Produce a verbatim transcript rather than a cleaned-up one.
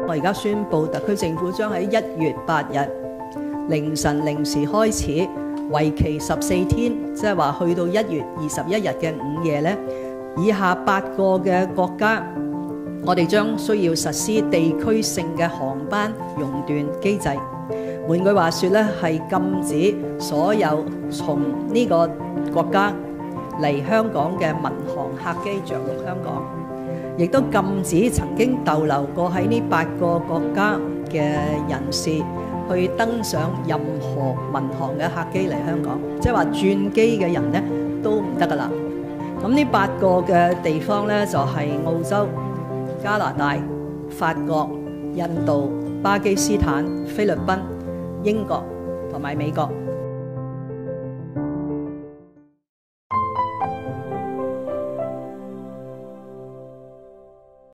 我而家宣布，特區政府將喺一月八日凌晨零時開始，為期十四天，即係話去到一月二十一日嘅午夜呢，以下八個嘅國家，我哋將需要實施地區性嘅航班熔斷機制。換句話說呢，係禁止所有從呢個國家嚟香港嘅民航客機着陸香港，亦都禁止曾經逗留過喺呢八個國家嘅人士去登上任何民航嘅客機嚟香港，即係話轉機嘅人呢都唔得噶啦。咁呢八個嘅地方呢，就係澳洲、加拿大、法國、印度、巴基斯坦、菲律賓、英國同埋美國。